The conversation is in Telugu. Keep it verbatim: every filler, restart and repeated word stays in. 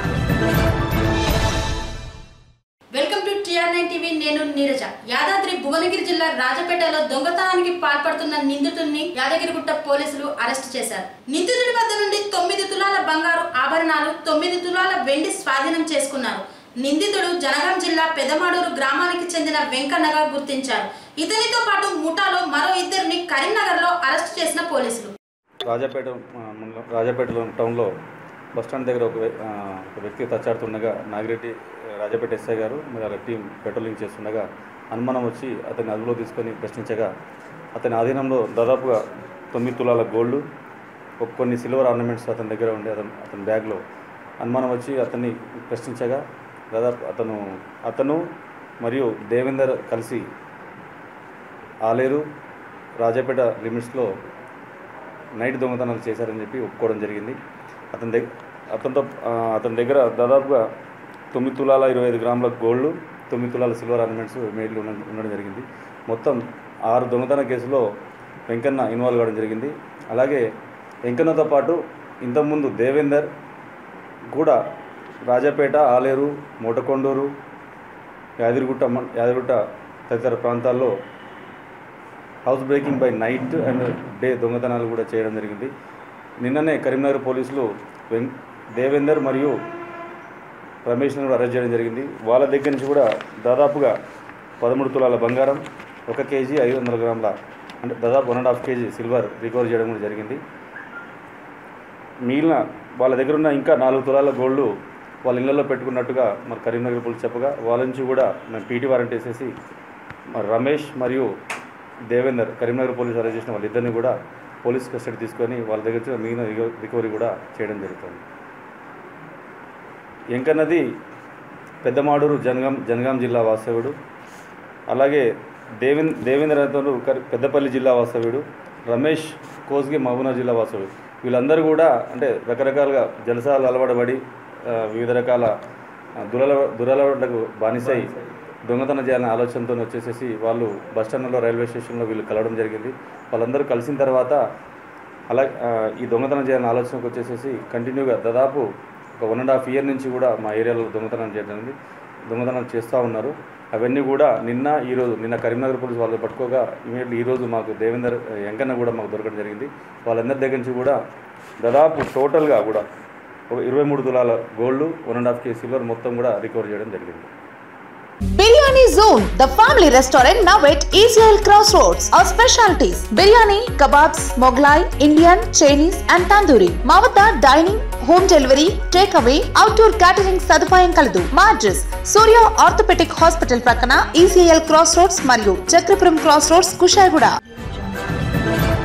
Welcome to TR nine TV. నేను నీరజ. యాదాద్రి భువనగిరి జిల్లా రాజపేటలో దొంగతనానికి పాల్పడుతున్న నిందితుడిని యాదగిరిగుట్ట పోలీసులు అరెస్ట్ చేశారు. నిందితుడి వద్ద నుండి తొమ్మిది తులాల బంగారు ఆభరణాలు, తొమ్మిది తులాల వెండి స్వాధీనం చేసుకున్నారు. నిందితుడు జనగాం జిల్లా పెదమాడూరు గ్రామానికి చెందిన వెంకన్నగా గుర్తించారు. ఇతనితో పాటు ముఠాలో మరో ఇద్దరిని కరీంనగర్ లో అరెస్ట్ చేసిన పోలీసులు. రాజపేట రాజపేట టౌన్లో బస్టాండ్ దగ్గర ఒక ఒక వ్యక్తి తచ్చాడుతుండగా నాగిరెడ్డి రాజపేట ఎస్ఐ గారు మరి వాళ్ళ టీం పెట్రోలింగ్ చేస్తుండగా అనుమానం వచ్చి అతన్ని అదుపులో తీసుకొని ప్రశ్నించగా అతని ఆధీనంలో దాదాపుగా తొమ్మిది తులాల గోల్డ్, కొన్ని సిల్వర్ ఆర్నమెంట్స్ అతని దగ్గర ఉండే అతను అతని బ్యాగ్లో అనుమానం వచ్చి అతన్ని ప్రశ్నించగా దాదాపు అతను అతను మరియు దేవేందర్ కలిసి ఆలేరు రాజపేట లిమిట్స్లో నైట్ దొంగతనాలు చేశారని చెప్పి ఒప్పుకోవడం జరిగింది. అతని దగ్గర అతనితో అతని దగ్గర దాదాపుగా తొమ్మిది తులాల ఇరవై ఐదు గ్రాముల గోల్డ్, తొమ్మిది తులాల సిల్వర్ ఆర్నమెంట్స్ మేడ్లు ఉండడం జరిగింది. మొత్తం ఆరు దొంగతన కేసులో వెంకన్న ఇన్వాల్వ్ కావడం జరిగింది. అలాగే వెంకన్నతో పాటు ఇంతకుముందు దేవేందర్ కూడా రాజపేట, ఆలేరు, మోటకొండూరు, యాదగిరిగుట్ట యాదగిరిగుట్ట తదితర ప్రాంతాల్లో house breaking by night and day దొంగతనాలు కూడా చేయడం జరిగింది. నిన్ననే కరీంనగర్ పోలీసులు వెం దేవేందర్ మరియు రమేష్ని కూడా అరెస్ట్ చేయడం జరిగింది. వాళ్ళ దగ్గర నుంచి కూడా దాదాపుగా పదమూడు తులాల బంగారం, ఒక కేజీ ఐదు వందల గ్రాముల అంటే దాదాపు one and half KG silver recover చేయడం కూడా జరిగింది. మిగిలిన వాళ్ళ దగ్గర ఉన్న ఇంకా నాలుగు తులాల గోల్డ్ వాళ్ళ ఇళ్లలో పెట్టుకున్నట్టుగా మరి కరీంనగర్ పోలీసు చెప్పగా వాళ్ళ నుంచి కూడా మేము పీటీ వారెంట్ వేసేసి మరి రమేష్ మరియు దేవేందర్ కరీంనగర్ పోలీసు అరెస్ట్ చేసిన వాళ్ళిద్దరిని కూడా పోలీస్ కస్టడీ తీసుకొని వాళ్ళ దగ్గర నుంచి మిగిలిన రికవరీ కూడా చేయడం జరుగుతుంది. వెంకన్నది పెద్దమాడూరు జనగాం జనగాం జిల్లా వాస్తవ్యుడు. అలాగే దేవేంద్ర దేవేంద్ర అతను పెద్దపల్లి జిల్లా వాస్తవ్యుడు. రమేష్ కోస్గి మహబూబ్నగర్ జిల్లా వాస్తవ్యుడు. వీళ్ళందరూ కూడా అంటే రకరకాలుగా జలసాలు అలవాటుపడి వివిధ రకాల దురల దురలవాట్లకు బానిసై దొంగతనం చేయాలనే ఆలోచనతో వచ్చేసేసి వాళ్ళు బస్టాండ్లో రైల్వే స్టేషన్లో వీళ్ళు కలవడం జరిగింది. వాళ్ళందరూ కలిసిన తర్వాత అలా ఈ దొంగతనం చేయాలనే ఆలోచనకు వచ్చేసేసి కంటిన్యూగా దాదాపు ఒక వన్ అండ్ హాఫ్ ఇయర్ నుంచి కూడా మా ఏరియాలో దొంగతనం చేయడం దొంగతనం చేస్తూ ఉన్నారు. అవన్నీ కూడా నిన్న ఈరోజు నిన్న కరీంనగర్ పోలీసు వాళ్ళు పట్టుకోగా ఇమీడియట్లీ ఈరోజు మాకు దేవేందర్ వెంకన్న కూడా మాకు దొరకడం జరిగింది. వాళ్ళందరి దగ్గర నుంచి కూడా దాదాపు టోటల్గా కూడా ఒక ఇరవై మూడు తులాల gold, one and half KG silver మొత్తం కూడా రికవర్ చేయడం జరిగింది. Biryani Zone, the family restaurant now at E C L Crossroads. Our specialties: biryani, kebabs, Mughlai, Indian, Chinese and Tandoori. Mavata dining, home delivery, takeaway, outdoor catering సదుపాయం కలదు. మా అడ్రస్ సూర్య ఆర్థోపెడిక్ హాస్పిటల్ ప్రక్కన E C L Crossroads మరియు చక్రపురం Crossroads, కుషాయిగూడ.